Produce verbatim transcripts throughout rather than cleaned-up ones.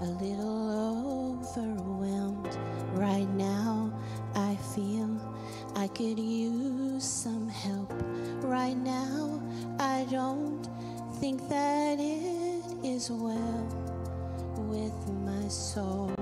a little overwhelmed right now. I feel I could use some help right now. I don't think that it is well with my soul.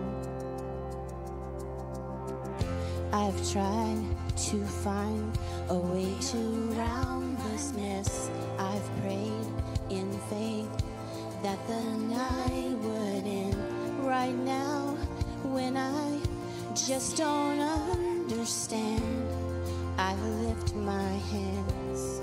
I've tried to find a way to round this mess. I've prayed in faith that the night would end. Right now, when I just don't understand, I lift my hands.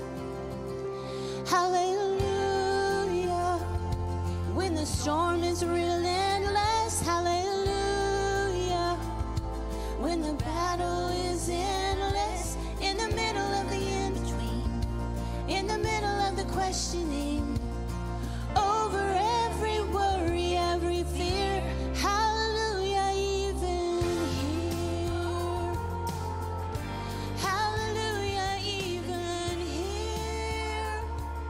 Hallelujah. When the storm is relentless, hallelujah. When the battle is endless, in the middle of the in-between, in the middle of the questioning, over every worry, every fear, hallelujah, even here. Hallelujah, even here.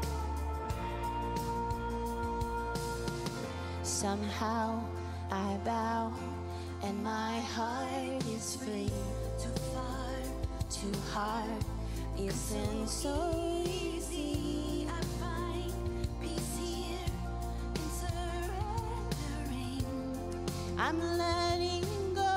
Somehow I bow and my heart is free. Too far, too hard, isn't so easy. I find peace here in surrendering. I'm letting go.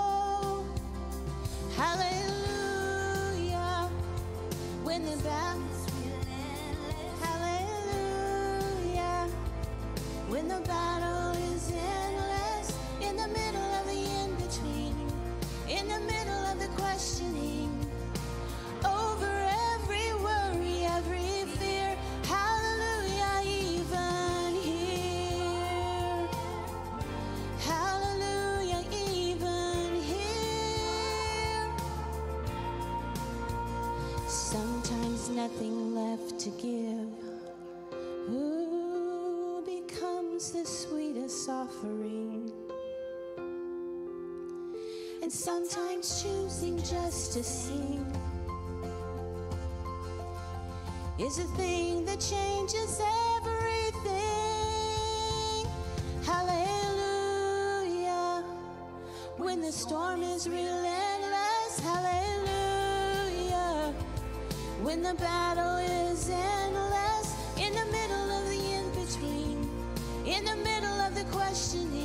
Hallelujah. When the battle's relentless, hallelujah. When the battle is endless, in the middle of the in-between, in the middle of the questioning, over every worry, every fear, hallelujah, even here. Hallelujah, even here. Sometimes nothing left to give, ooh, becomes the sweetest offering. And sometimes choosing just to sing is a thing that changes everything. Hallelujah. When the storm is relentless, hallelujah. When the battle is endless, in the middle of the in-between, in the middle of the questioning,